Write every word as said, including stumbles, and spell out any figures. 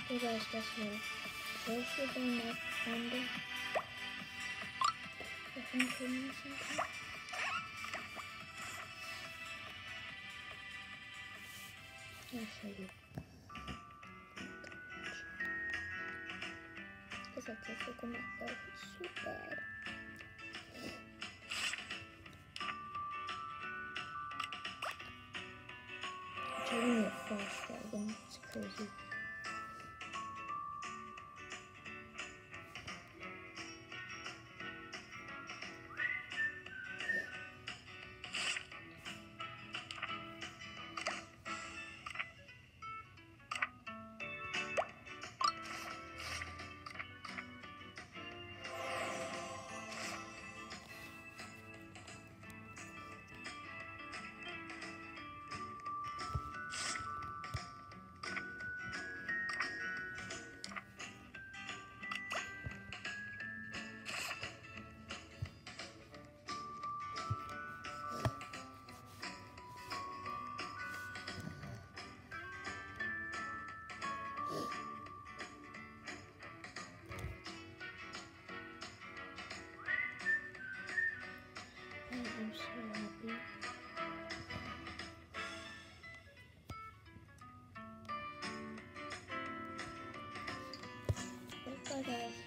Hey guys, guess what? Where should I make Panda? If I'm doing something. I'll show you. Because I just look at myself, it's so bad. I'm doing it fast, dragon. It's crazy. I'm so happy. Bye guys.